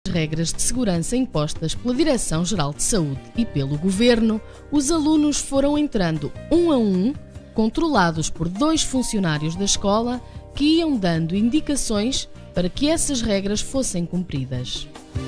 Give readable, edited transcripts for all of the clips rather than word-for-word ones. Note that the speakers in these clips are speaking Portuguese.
Regras de segurança impostas pela Direção-Geral de Saúde e pelo Governo, os alunos foram entrando um a um, controlados por 2 funcionários da escola que iam dando indicações para que essas regras fossem cumpridas.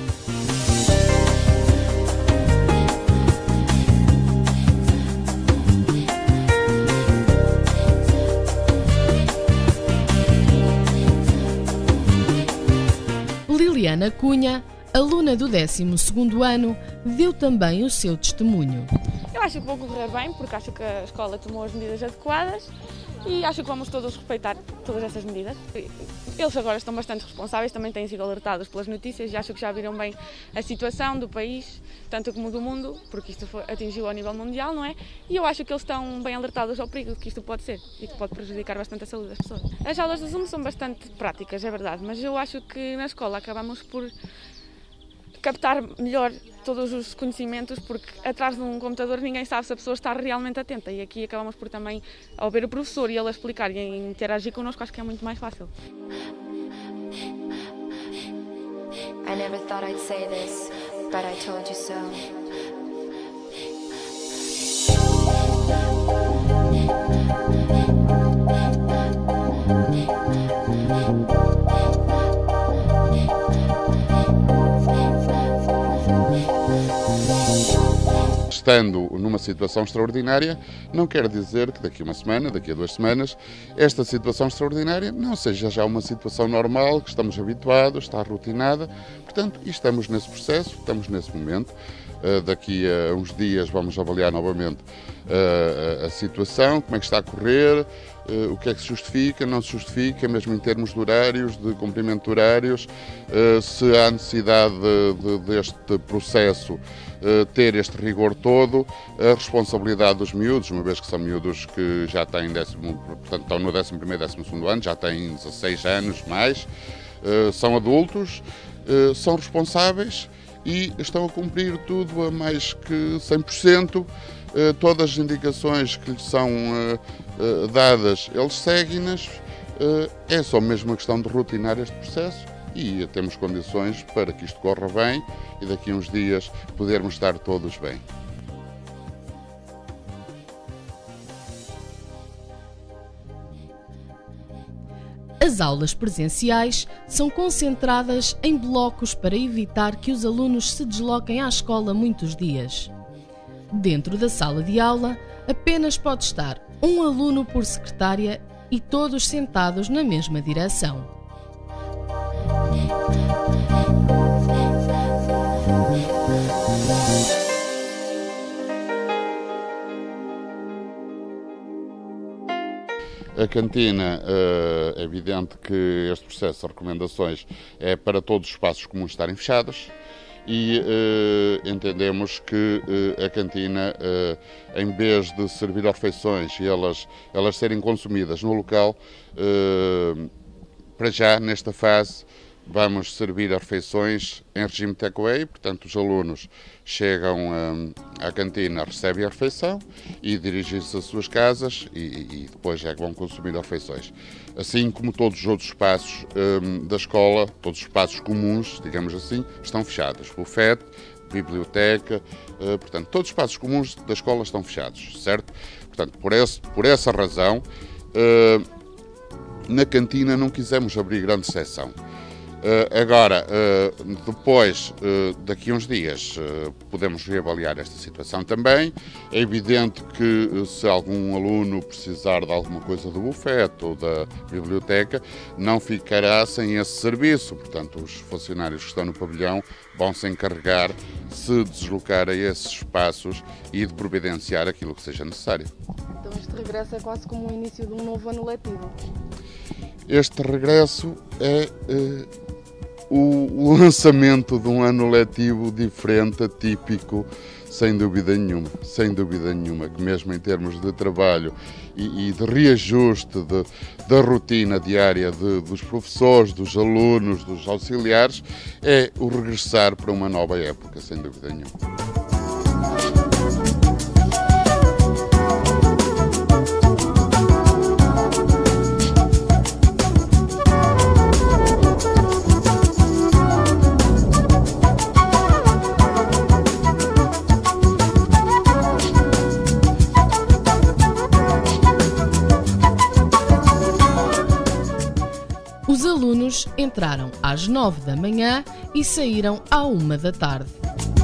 Liliana Cunha, aluna do 12º ano, deu também o seu testemunho. Eu acho que vou correr bem, porque acho que a escola tomou as medidas adequadas e acho que vamos todos respeitar todas essas medidas. Eles agora estão bastante responsáveis, também têm sido alertados pelas notícias e acho que já viram bem a situação do país, tanto como do mundo, porque isto atingiu ao nível mundial, não é? E eu acho que eles estão bem alertados ao perigo que isto pode ser e que pode prejudicar bastante a saúde das pessoas. As aulas do Zoom são bastante práticas, é verdade, mas eu acho que na escola acabamos por captar melhor todos os conhecimentos, porque atrás de um computador ninguém sabe se a pessoa está realmente atenta, e aqui acabamos por também, ao ver o professor e ele a explicar e a interagir connosco, acho que é muito mais fácil. I never thought I'd say this, but I told you so. Estando numa situação extraordinária, não quer dizer que daqui a uma semana, daqui a 2 semanas, esta situação extraordinária não seja já uma situação normal, que estamos habituados, está rotinada. Portanto, estamos nesse processo, estamos nesse momento. Daqui a uns dias vamos avaliar novamente a situação, como é que está a correr, o que é que se justifica, não se justifica, mesmo em termos de horários, de cumprimento de horários, se há necessidade deste processo ter este rigor todo, a responsabilidade dos miúdos, uma vez que são miúdos que já têm portanto, estão no 11º e 12º ano, já têm 16 anos mais, são adultos, são responsáveis e estão a cumprir tudo a mais que 100%, todas as indicações que lhes são dadas, eles seguem-nas, é só mesmo uma questão de rotinar este processo e temos condições para que isto corra bem e daqui a uns dias podermos estar todos bem. As aulas presenciais são concentradas em blocos para evitar que os alunos se desloquem à escola muitos dias. Dentro da sala de aula, apenas pode estar um aluno por secretária e todos sentados na mesma direção. A cantina, é evidente que este processo de recomendações é para todos os espaços comuns estarem fechados e entendemos que a cantina, em vez de servir refeições e elas serem consumidas no local, para já, nesta fase, vamos servir as refeições em regime takeaway, portanto os alunos chegam à cantina, recebem a refeição e dirigem-se às suas casas e depois é que vão consumir as refeições. Assim como todos os outros espaços da escola, todos os espaços comuns, digamos assim, estão fechados. Bufete, biblioteca, portanto todos os espaços comuns da escola estão fechados, certo? Portanto, por essa razão, na cantina não quisemos abrir grande seção. Agora, depois, daqui a uns dias, podemos reavaliar esta situação também. É evidente que se algum aluno precisar de alguma coisa do bufete ou da biblioteca, não ficará sem esse serviço. Portanto, os funcionários que estão no pavilhão vão se encarregar de se deslocar a esses espaços e de providenciar aquilo que seja necessário. Então este regresso é quase como o início de um novo ano letivo? Este regresso é o lançamento de um ano letivo diferente, atípico, sem dúvida nenhuma, que mesmo em termos de trabalho e de reajuste da rotina diária dos professores, dos alunos, dos auxiliares, é o regressar para uma nova época, sem dúvida nenhuma. Os alunos entraram às 9 da manhã e saíram à 1 da tarde.